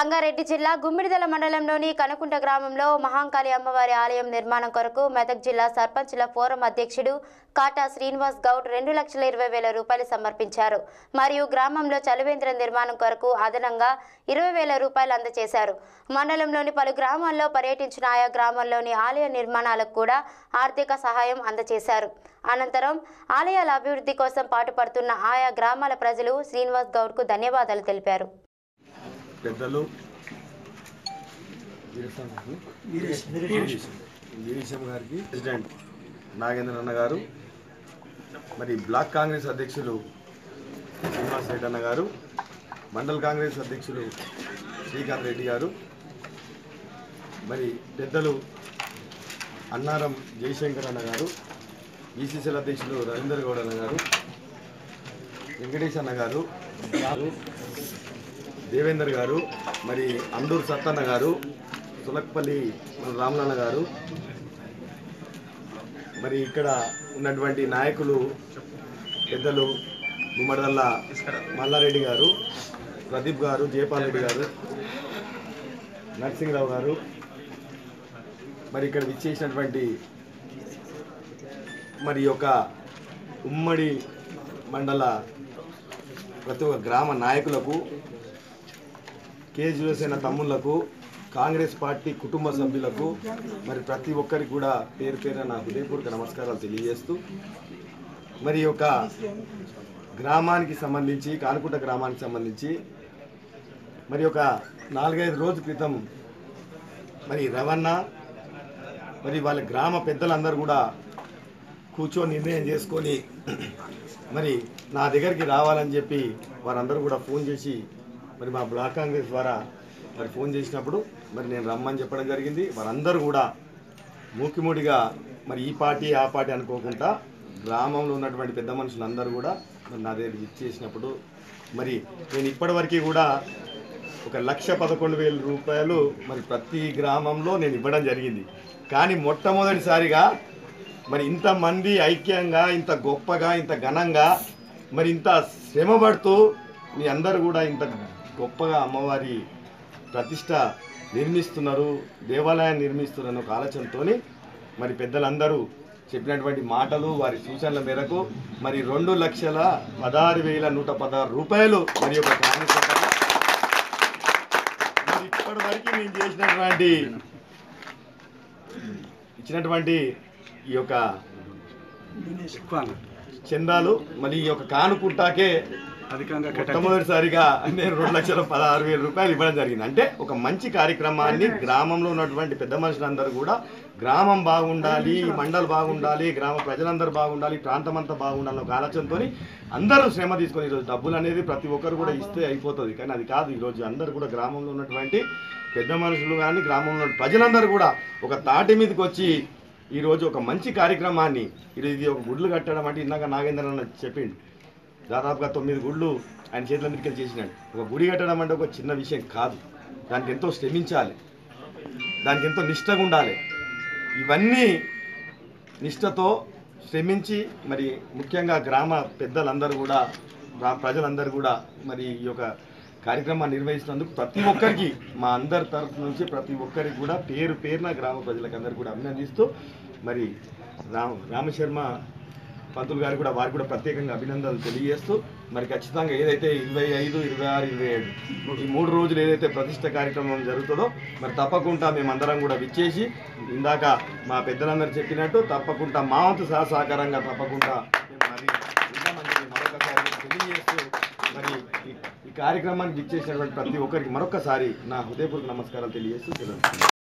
సంగారెడ్డి జిల్లా గుమ్మిడిదల మండలంలోని కనకుంట గ్రామంలో మహాంకాళి అమ్మవారి ఆలయం నిర్మాణం కొరకు మెదక్ జిల్లా సర్పంచుల ఫోరం అధ్యక్షుడు కాటా శ్రీనివాస్ గౌడ్ 2,20,000 రూపాయలు సమర్పించారు. మరియు గ్రామంలో చలివేంద్రం నిర్మాణం కొరకు అదనంగా 20,000 రూపాయలు అందజేశారు. మండలంలోని పలు గ్రామాల్లో పర్యటించిన ఆయా గ్రామాల్లోని ఆలయ నిర్మాణాలకు కూడా ఆర్థిక సహాయం అందజేశారు. అనంతరం ఆలయాల అభివృద్ధి కోసం పాటుపడుతున్న ఆయా గ్రామాల ప్రజలు శ్రీనివాస్ గౌడ్కు ధన్యవాదాలు తెలిపారు. పెద్దలు వీరేశం గారికి, ప్రెసిడెంట్ నాగేంద్ర అన్న గారు, మరి బ్లాక్ కాంగ్రెస్ అధ్యక్షులు శ్రీనివాస్ రెడ్డి అన్న గారు, మండల్ కాంగ్రెస్ అధ్యక్షులు శ్రీకాంత్ రెడ్డి గారు, మరి పెద్దలు అన్నారం జయశంకర్ అన్న గారు, ఈసీసీఎల్ అధ్యక్షులు రవీందర్ గౌడ్ అన్న గారు, వెంకటేష్ అన్న గారు, దేవేందర్ గారు, మరి అండూరు సత్తన్న గారు, సులక్పల్లి రామనాన్న గారు, మరి ఇక్కడ ఉన్నటువంటి నాయకులు పెద్దలు గుమ్మడిదల్ల మల్లారెడ్డి గారు, ప్రదీప్ గారు, జయపాల్ రెడ్డి గారు, నరసింహరావు గారు, మరి ఇక్కడ విచ్చేసినటువంటి మరి యొక్క ఉమ్మడి మండల ప్రతి ఒక్క గ్రామ నాయకులకు, కేజీవీసేన తమ్ముళ్లకు, కాంగ్రెస్ పార్టీ కుటుంబ సభ్యులకు, మరి ప్రతి ఒక్కరికి కూడా పేరు పేరున నా హృదయపూర్వక నమస్కారాలు తెలియజేస్తూ, మరి యొక్క గ్రామానికి సంబంధించి కానుకుంట గ్రామానికి సంబంధించి మరి ఒక 4-5 రోజుల క్రితం మరి రవణ మరి వాళ్ళ గ్రామ పెద్దలందరూ కూడా కూర్చొని నిర్ణయం చేసుకొని మరి నా దగ్గరికి రావాలని చెప్పి వారందరూ కూడా ఫోన్ చేసి మరి మా బ్లాక్ కాంగ్రెస్ ద్వారా మరి ఫోన్ చేసినప్పుడు మరి నేను రమ్మని చెప్పడం జరిగింది. వారందరూ కూడా మూకిమూడిగా మరి ఈ పార్టీ ఆ పార్టీ అనుకోకుండా గ్రామంలో ఉన్నటువంటి పెద్ద మనుషులందరూ కూడా మరి నా దగ్గర ఇచ్చేసినప్పుడు మరి నేను ఇప్పటివరకు కూడా 1,11,000 రూపాయలు మరి ప్రతి గ్రామంలో నేను ఇవ్వడం జరిగింది. కానీ మొట్టమొదటిసారిగా మరి ఇంతమంది ఐక్యంగా, ఇంత గొప్పగా, ఇంత ఘనంగా, మరి ఇంత శ్రమపడుతూ మీ అందరూ కూడా ఇంత గొప్పగా అమ్మవారి ప్రతిష్ట నిర్మిస్తున్నారు, దేవాలయాన్ని నిర్మిస్తున్నారు ఒక ఆలోచనతో మరి పెద్దలందరూ చెప్పినటువంటి మాటలు, వారి సూచనల మేరకు మరి 2,16,116 రూపాయలు మరి ఒక మరి ఇప్పటివరకు నేను చేసినటువంటి ఇచ్చినటువంటి ఈ యొక్క చందాలు మరి ఈ యొక్క కానుకుంటాకే మొట్టమొదటిసారిగా నేను 2,16,000 రూపాయలు ఇవ్వడం జరిగింది. అంటే ఒక మంచి కార్యక్రమాన్ని గ్రామంలో ఉన్నటువంటి పెద్ద మనుషులందరూ కూడా గ్రామం బాగుండాలి, మండలం బాగుండాలి, గ్రామ ప్రజలందరూ బాగుండాలి, ప్రాంతం అంతా బాగుండాలి ఒక ఆలోచనతో అందరూ శ్రమ తీసుకొని ఈరోజు డబ్బులు అనేది ప్రతి ఒక్కరు కూడా ఇస్తే అయిపోతుంది. కానీ అది కాదు. ఈరోజు అందరూ కూడా గ్రామంలో ఉన్నటువంటి పెద్ద మనుషులు కానీ గ్రామంలో ప్రజలందరూ కూడా ఒక తాటి మీదకి వచ్చి ఈరోజు ఒక మంచి కార్యక్రమాన్ని ఇది ఒక గుడ్లు కట్టడం అంటే ఇందాక నాగేంద్ర అన్న చెప్పిండు, దాదాపుగా 9 గుళ్ళు ఆయన చేతుల మీదకి చేసినాడు. ఒక గుడి కట్టడం అంటే ఒక చిన్న విషయం కాదు. దానికి ఎంతో శ్రమించాలి, దానికి ఎంతో నిష్టగా ఉండాలి. ఇవన్నీ నిష్టతో శ్రమించి మరి ముఖ్యంగా గ్రామ పెద్దలందరూ కూడా ప్రజలందరూ కూడా మరి ఈ యొక్క కార్యక్రమాన్ని నిర్వహిస్తున్నందుకు ప్రతి ఒక్కరికి మా అందరి తరఫు నుంచి ప్రతి ఒక్కరికి కూడా పేరు పేరున గ్రామ ప్రజలకు అందరికీ కూడా అభినందిస్తూ మరి రామశర్మ పంతులు గారు కూడా వారికి కూడా ప్రత్యేకంగా అభినందనలు తెలియజేస్తూ మరి ఖచ్చితంగా ఏదైతే 25, 26, 27 ఈ 3 రోజులు ఏదైతే ప్రతిష్ట కార్యక్రమం జరుగుతుందో మరి తప్పకుండా మేమందరం కూడా విచ్చేసి ఇందాక మా పెద్దలందరూ చెప్పినట్టు తప్పకుండా మా వంతు సహకారంగా తప్పకుండా మరి మరొకసారి తెలియజేస్తూ మరి ఈ కార్యక్రమానికి విచ్చేసినటువంటి ప్రతి ఒక్కరికి మరొకసారి నా హృదయపూర్వక నమస్కారాలు తెలియజేస్తూ